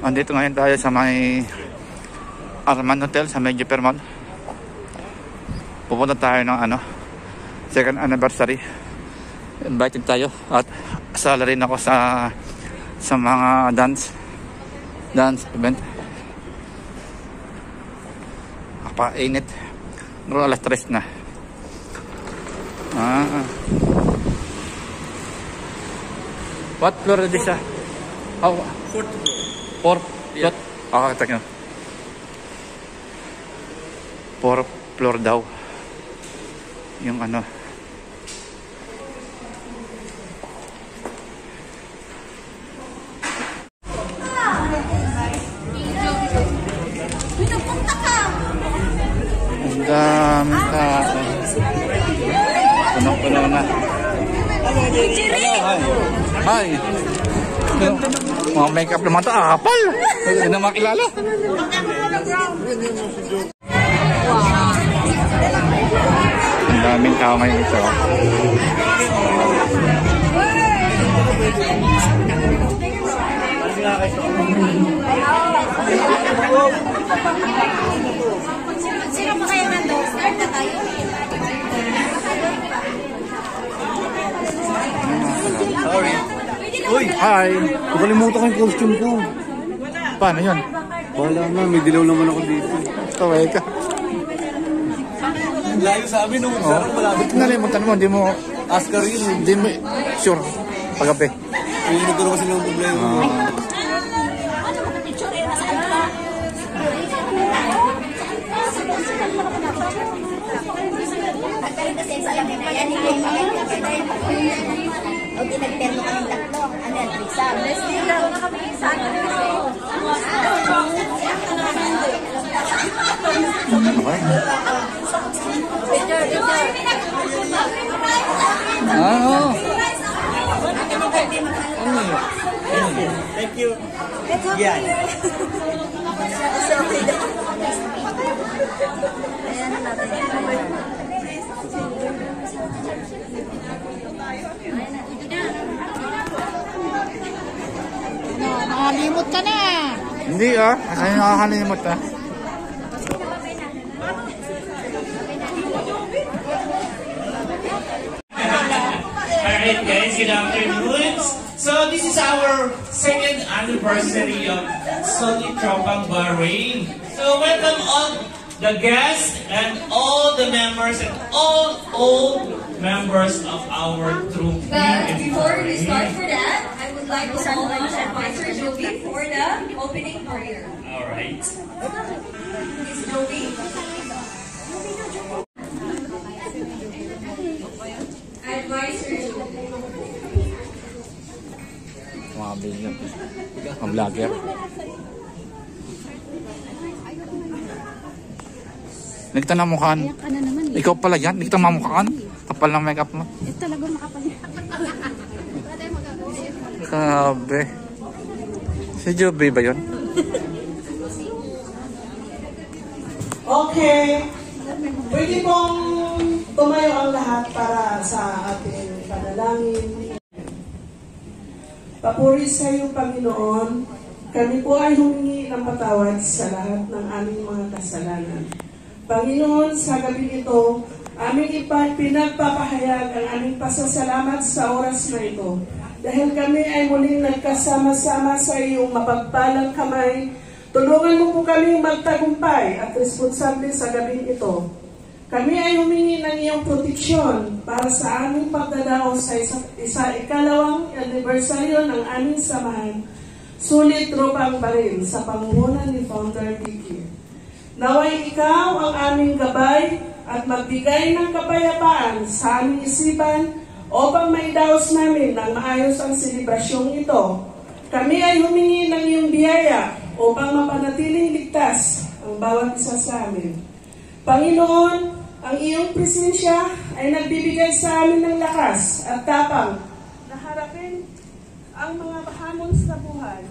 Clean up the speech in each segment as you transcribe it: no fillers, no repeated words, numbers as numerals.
Andito ngayon tayo sa may Arman Hotel sa Medyo Permal. Pupunta tayo ng second anniversary. Invited tayo at asala rin ako sa mga dance event. Kapainit. Noong alas 3 na. What floor is this? Oh, 4th floor. 4th floor? Okay, take na. 4th floor daw. Yung Ang dami tao. Puno-puno na. Hi. Mga makeup naman ito, apal. Hindi na makilala. Ang daming tao ngayon ito. Sino pa kayo nandun? Start na tayo. Sorry. Uy, hi. Nakalimutan ko yung costume ko. Paano yun? Wala na, may dilaw naman ako dito. Tawag ka. Layo sa amin, nung sarang malapit. Nalimutan mo, hindi mo... Oscar yun. Hindi mo... Sure. Pagabi. May nagkaroon kasi ng problema. Okay, nag-terno kami tatlo. Ano yan, exam. Thank you. Yeah. Nakalimot ka na. Hindi kasi nakakalimot Alright guys, good afternoon. So this is our second anniversary of Solid Tropang Bahrain. So welcome all the guests and all the members and all old members of our troop. But before we start for that, I would like to call on Master Joby for the opening prayer. Alright. Miss Joby. Advisor Joby. Mga bilyon. Mga vlogger. Nagta na mukhaan. Ikaw pala yan. Nagta mamukhaan. Kapal ng makeup mo. Ito talaga makapal. Sabi. Si Joby ba yun? Okay. Pwede pong tumayo ang lahat para sa ating panalangin. Papuri sa iyo, Panginoon. Kami po ay humingi ng patawad sa lahat ng aming mga kasalanan. Panginoon, sa gabi ito, aming pinagpapahayag ang aming pasasalamat sa oras na ito. Dahil kami ay muling nagkasama-sama sa iyong mapagpalang kamay, tulungan mo po kami magtagumpay at responsable sa gabing ito. Kami ay humingi ng iyong proteksyon para sa aming pagdadaos sa ikalawang anibersaryo ng aming samahan, Solid Tropang Bahrain, sa pamumuno ni Founder Vicky. Naway ikaw ang aming gabay at magbigay ng kapayapaan sa aming isipan upang maidaos namin ng maayos ang selebrasyong ito. Kami ay humingi ng iyong biyaya upang mapanatiling ligtas ang bawat isa sa amin. Panginoon, ang iyong presensya ay nagbibigay sa amin ng lakas at tapang na harapin ang mga hamon sa buhay.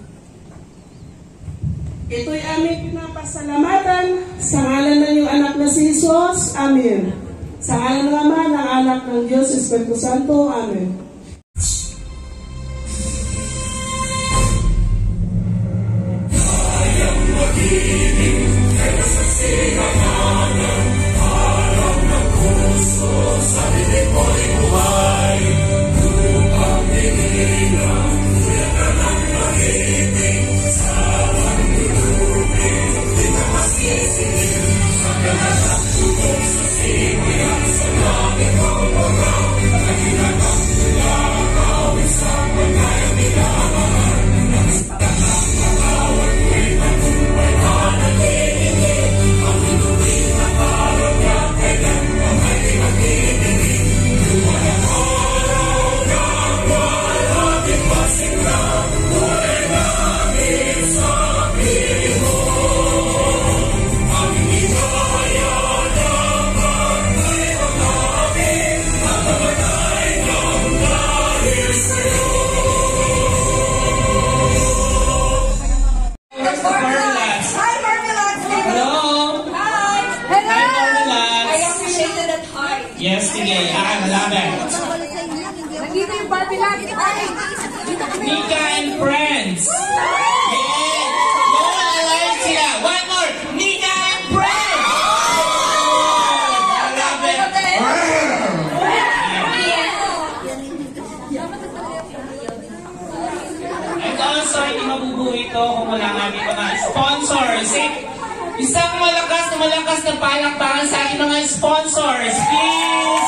Ito'y aming pinapasalamatan sa ngalan ng iyong anak na si Jesus. Amen. Sa ngalan ng Ama, ng Anak, ng Diyos, Espiritu Santo. Amen. So, hindi mabubuo ito kung wala ang aming mga sponsors. Isang malakas na palakpakan sa ating mga sponsors. Please!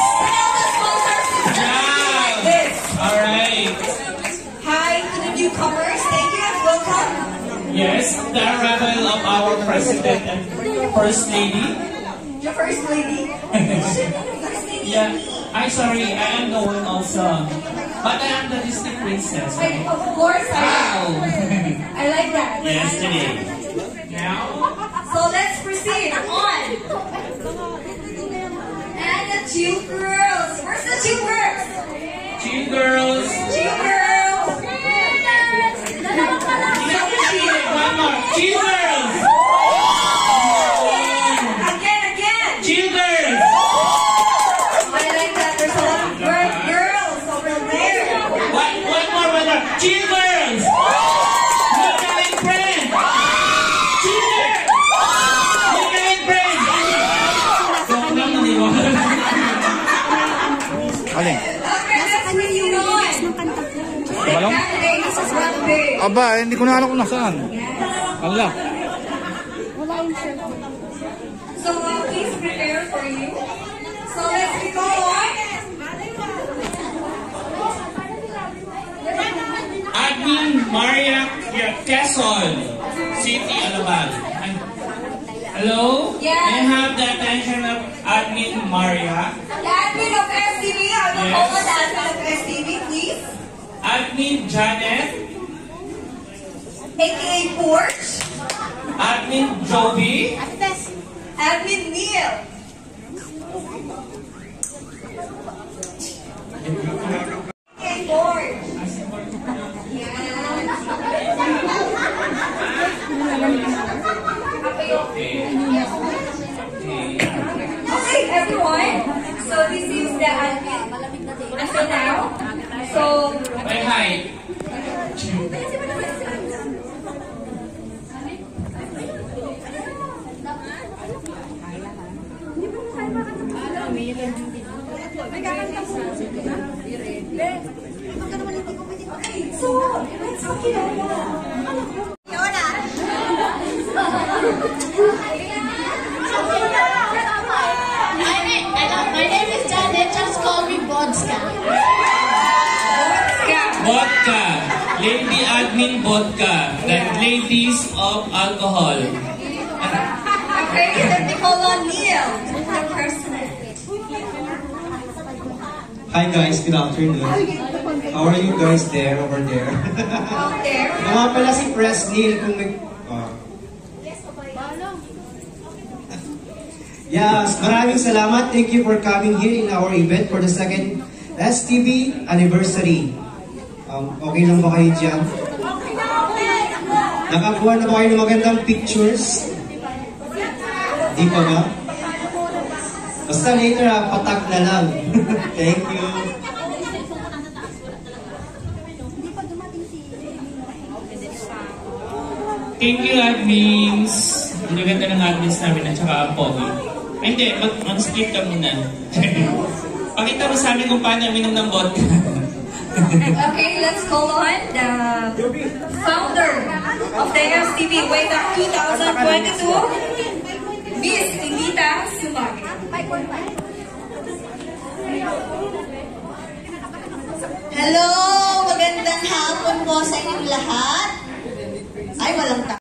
Yeah. Alright. Hi to the newcomers. Thank you and welcome. Yes, the arrival of our President and First Lady. The First Lady. Yeah. I'm sorry, I am the one also. But I am the Disney princess. Of course, Wow! I like that. Yes, today. Now, So let's proceed on. And the two girls. Where's the two girls? two girls. Two girls. One more. Two girls. Again. Two girls. I like that. There's a lot of girls over there. One more. Two girls. Look at my friend. Two girls. Look at my friend. Alin? Okay, let's proceed on. Balong? This is one big. Aba, hindi ko na alam kung nasaan. Ala. So please prepare for you. So let's go on. Admin Maria Quezon, City, Alabang. Hello? Yes. I have the attention of Admin Maria. The admin of STV, I will Yes. call on the admin of STV, please. Admin Janet. AKA Porch. Admin Joby. Admin Neil. AKA Porch. Okay, everyone. So this is the admin until now. So Hi. okay, so let's talk it over. My name is Janet. Just call me Bodska. Vodka. Lady Admin Vodka. The ladies of alcohol. Okay, let me call on Neil. The person. Hi guys, good afternoon. How are you guys there, over there? Out there. Nga pala si Press Neil kung may... Yes, maraming salamat. Thank you for coming here in our event for the second STV anniversary. Okay lang ba kayo dyan? Nakakuha na ba kayo ng magandang pictures? Di pa ba? Basta later patag na lang. Thank you. Thank you, admins. Ang ganda ng admins namin at saka ang pogi. Ay, hindi. Mag-split ka muna. Pakita mo sa amin kung paano minom ng vodka. Okay, let's call on the founder of the STV way back 2022, Miss Tinita Sumagi. Hello! Magandang hapon po sa inyong lahat. Ay, walang